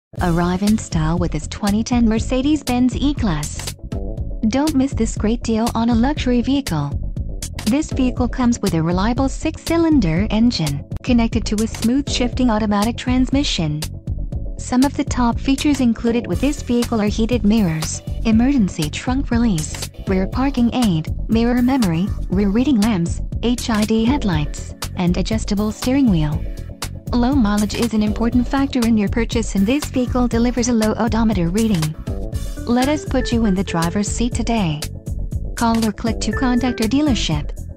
Arrive in style with this 2010 Mercedes-Benz E-Class. Don't miss this great deal on a luxury vehicle. This vehicle comes with a reliable 6-cylinder engine, connected to a smooth shifting automatic transmission. Some of the top features included with this vehicle are heated mirrors, emergency trunk release, rear parking aid, mirror memory, rear reading lamps, HID headlights, and adjustable steering wheel. Low mileage is an important factor in your purchase, and this vehicle delivers a low odometer reading. Let us put you in the driver's seat today. Call or click to contact our dealership.